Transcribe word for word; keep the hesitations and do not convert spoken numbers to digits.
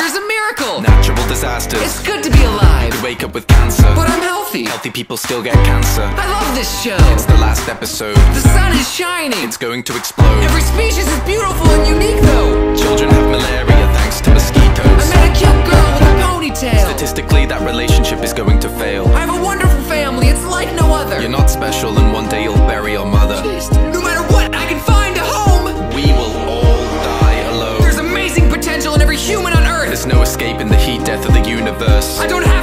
There's a miracle! Natural disasters. It's good to be alive. You wake up with cancer, But I'm healthy. healthy people still get cancer. I love this show. It's the last episode. The sun is shining. It's going to explode. Every species is beautiful and unique though. Children have malaria thanks to mosquitoes. I met a cute girl with a ponytail. Statistically, that relationship is going to fail. I have a wonderful family, it's like no other. You're not special, and one day you'll bury your mother. No matter what, I can find a home. We will all die alone. There's amazing potential in every human on Earth. There's no escaping the heat death of the universe. I don't have